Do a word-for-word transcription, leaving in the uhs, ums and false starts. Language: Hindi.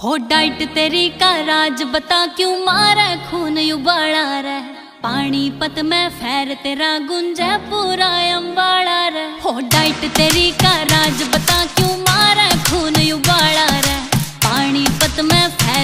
हो डाइट तेरी का राज बता क्यों मारे खून उबाला रे। पानीपत में फैर तेरा गुंजे पूरा अम्बाड़ा रे। हो डाइट तेरी का